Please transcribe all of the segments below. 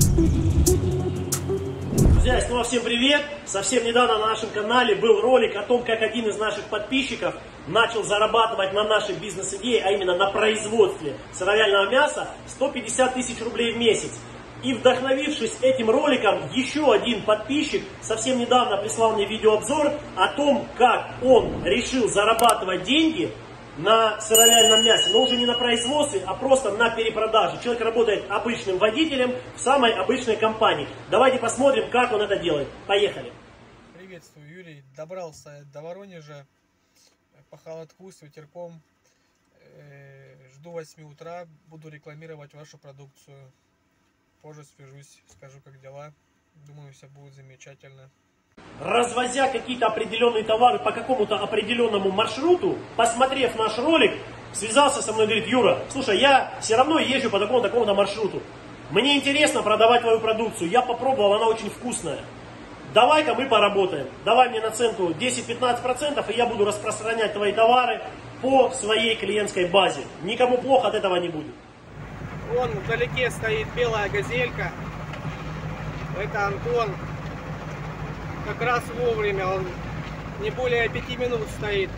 Друзья, снова всем привет! Совсем недавно на нашем канале был ролик о том, как один из наших подписчиков начал зарабатывать на нашей бизнес-идее, а именно на производстве сыровяльного мяса 150 тысяч рублей в месяц. И вдохновившись этим роликом, еще один подписчик совсем недавно прислал мне видеообзор о том, как он решил зарабатывать деньги на сыровяльном мясе, но уже не на производстве, а просто на перепродаже. Человек работает обычным водителем в самой обычной компании. Давайте посмотрим, как он это делает. Поехали! Приветствую, Юрий. Добрался до Воронежа по холодку с ветерком. Жду 8 утра, буду рекламировать вашу продукцию. Позже свяжусь, скажу, как дела. Думаю, все будет замечательно. Развозя какие-то определенные товары по какому-то определенному маршруту, посмотрев наш ролик, связался со мной и говорит: Юра, слушай, я все равно езжу по такому-то маршруту. Мне интересно продавать твою продукцию. Я попробовал, она очень вкусная. Давай-ка мы поработаем. Давай мне наценку 10-15%, и я буду распространять твои товары по своей клиентской базе. Никому плохо от этого не будет. Вон вдалеке стоит белая газелька. Это Антон. Как раз вовремя, он не более 5 минут стоит.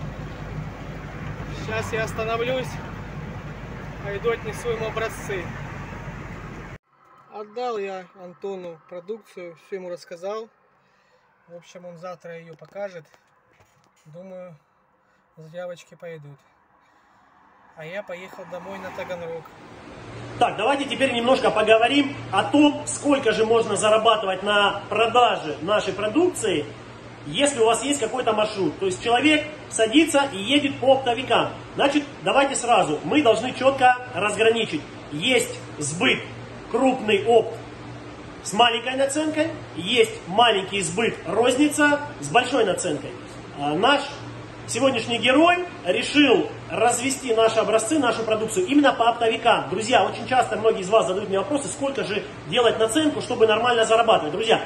Сейчас я остановлюсь, пойду отнесу ему образцы. Отдал я Антону продукцию, все ему рассказал. В общем, он завтра ее покажет. Думаю, заявочки пойдут. А я поехал домой на Таганрог. Так, давайте теперь немножко поговорим о том, сколько же можно зарабатывать на продаже нашей продукции, если у вас есть какой-то маршрут. То есть человек садится и едет по оптовикам. Значит, давайте сразу, мы должны четко разграничить. Есть сбыт крупный опт с маленькой наценкой, есть маленький сбыт розница с большой наценкой. Наш сегодняшний герой решил развести наши образцы, нашу продукцию именно по оптовикам. Друзья, очень часто многие из вас задают мне вопросы, сколько же делать наценку, чтобы нормально зарабатывать. Друзья,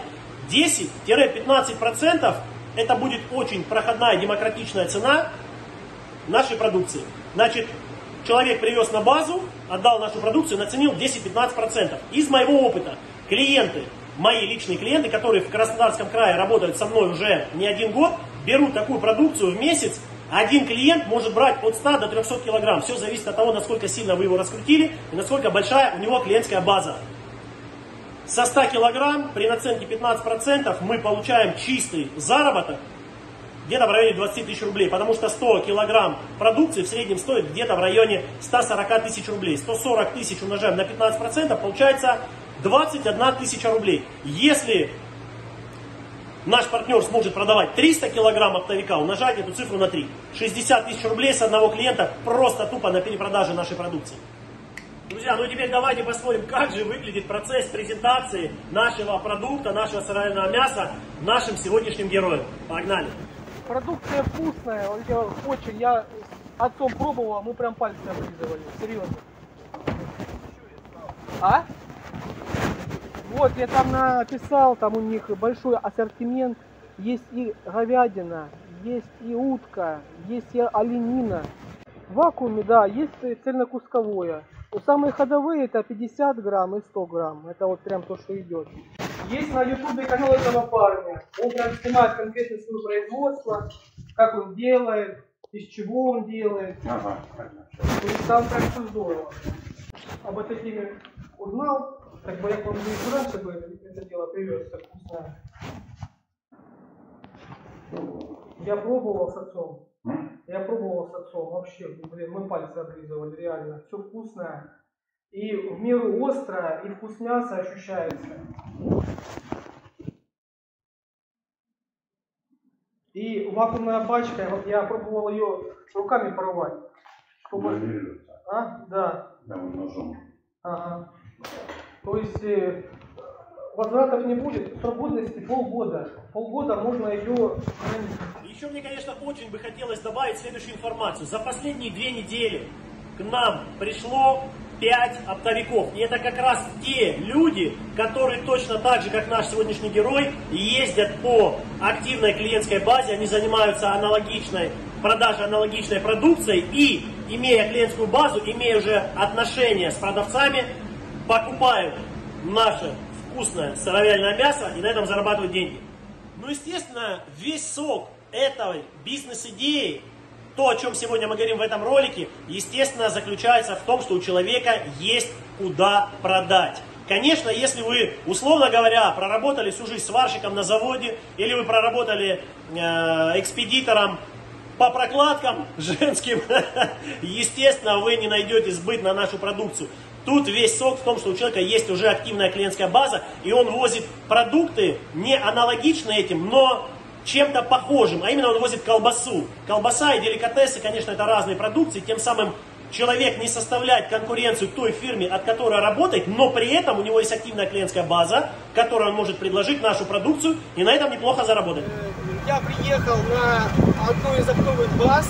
10-15% это будет очень проходная, демократичная цена нашей продукции. Значит, человек привез на базу, отдал нашу продукцию, наценил 10-15%. Из моего опыта, клиенты, мои личные клиенты, которые в Краснодарском крае работают со мной уже не один год, берут такую продукцию в месяц. Один клиент может брать от 100 до 300 килограмм. Все зависит от того, насколько сильно вы его раскрутили и насколько большая у него клиентская база. Со 100 килограмм при наценке 15% мы получаем чистый заработок где-то в районе 20 тысяч рублей. Потому что 100 килограмм продукции в среднем стоит где-то в районе 140 тысяч рублей. 140 тысяч умножаем на 15%, получается 21 тысяча рублей. Если наш партнер сможет продавать 300 килограмм оптовика, умножать эту цифру на 3. 60 тысяч рублей с одного клиента просто тупо на перепродаже нашей продукции. Друзья, ну теперь давайте посмотрим, как же выглядит процесс презентации нашего продукта, нашего сыровяльного мяса нашим сегодняшним героям. Погнали! Продукция вкусная, очень. Я с отцом пробовал, мы прям пальцы облизывали, серьезно. А? Вот, я там написал, там у них большой ассортимент. Есть и говядина, есть и утка, есть и оленина. В вакууме, да, есть цельнокусковое. Самые ходовые это 50 грамм и 100 грамм. Это вот прям то, что идет. Есть на ютубе канал этого парня. Он прям снимает конкретно свое производство, как он делает, из чего он делает. Ага. То есть там прям все здорово. Об этой теме узнал. Как бы я к вам не раньше бы это дело привез, так вкусное. Я пробовал с отцом. Вообще, блин, мы пальцы облизывали, реально. Все вкусное. И в меру острое, и вкус мяса ощущается. И вакуумная пачка, вот я пробовал ее руками порвать. Чтобы... А? Да. Да, ножом. Ага. То есть возвратов не будет, срок годности полгода. Полгода можно ее хранить. Еще мне, конечно, очень бы хотелось добавить следующую информацию. За последние 2 недели к нам пришло 5 оптовиков. И это как раз те люди, которые точно так же, как наш сегодняшний герой, ездят по активной клиентской базе. Они занимаются продажей аналогичной продукции и, имея клиентскую базу, имея уже отношения с продавцами, покупают наше вкусное сыровяльное мясо и на этом зарабатывать деньги. Ну, естественно, весь сок этой бизнес-идеи, то, о чем сегодня мы говорим в этом ролике, естественно, заключается в том, что у человека есть куда продать. Конечно, если вы, условно говоря, проработали всю жизнь сварщиком на заводе, или вы проработали экспедитором по прокладкам женским, естественно, вы не найдете сбыт на нашу продукцию. Тут весь сок в том, что у человека есть уже активная клиентская база, и он возит продукты не аналогичны этим, но чем-то похожим, а именно он возит колбасу. Колбаса и деликатесы, конечно, это разные продукции, тем самым человек не составляет конкуренцию той фирме, от которой работает, но при этом у него есть активная клиентская база, которой он может предложить нашу продукцию и на этом неплохо заработать. Я приехал на одну из оптовых баз,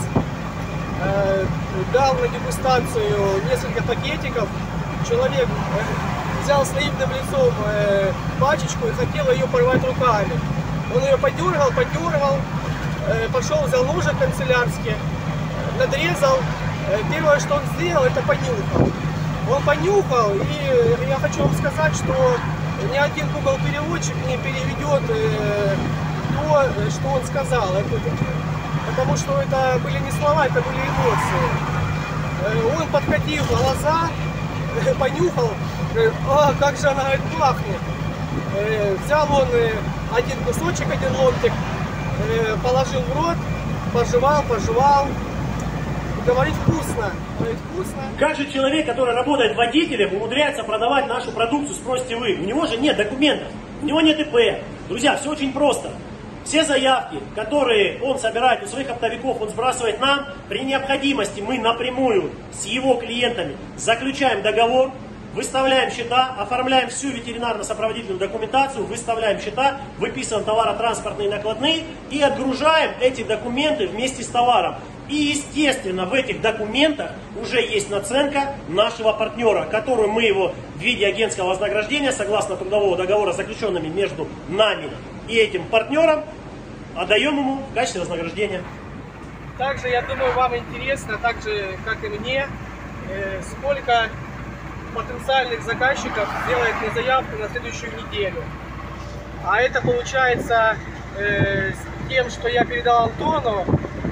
дал на дегустацию несколько пакетиков. Человек взял с наивным лицом пачечку и хотел ее порвать руками. Он ее подергал, пошел, взял ножик канцелярский, надрезал. Первое, что он сделал, это понюхал. Он понюхал, и я хочу вам сказать, что ни один Google переводчик не переведет то, что он сказал. Потому что это были не слова, это были эмоции. Он, подкатив глаза, понюхал, как же она пахнет. Взял он один кусочек, один ломтик, положил в рот, пожевал. Говорит вкусно, Как же человек, который работает водителем, умудряется продавать нашу продукцию, спросите вы? У него же нет документов, у него нет ИП. Друзья, все очень просто. Все заявки, которые он собирает у своих оптовиков, он сбрасывает нам. При необходимости мы напрямую с его клиентами заключаем договор, выставляем счета, оформляем всю ветеринарно-сопроводительную документацию, выставляем счета, выписываем товаротранспортные накладные и отгружаем эти документы вместе с товаром. И, естественно, в этих документах уже есть наценка нашего партнера, которую мы его в виде агентского вознаграждения, согласно трудового договора, заключенными между нами и этим партнером, отдаем ему в качестве вознаграждения. Также, я думаю, вам интересно, так же, как и мне, сколько потенциальных заказчиков делает мне заявку на следующую неделю. А это получается с тем, что я передал Антону,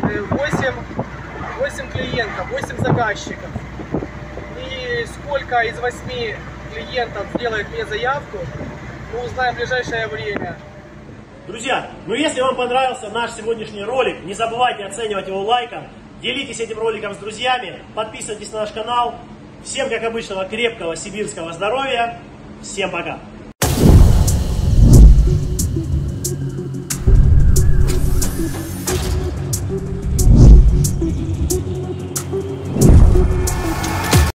8 клиентов, 8 заказчиков. И сколько из 8 клиентов сделает мне заявку, мы узнаем в ближайшее время. Друзья, ну если вам понравился наш сегодняшний ролик, не забывайте оценивать его лайком, делитесь этим роликом с друзьями, подписывайтесь на наш канал. Всем, как обычно, крепкого сибирского здоровья. Всем пока!